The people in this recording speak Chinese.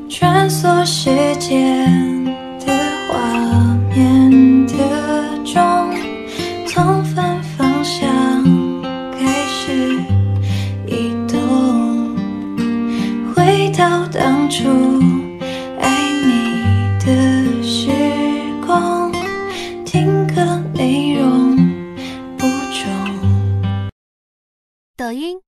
穿梭时间的画面的钟，从反方向开始移动，回到当初爱你的时光，听歌内容不重。 抖音。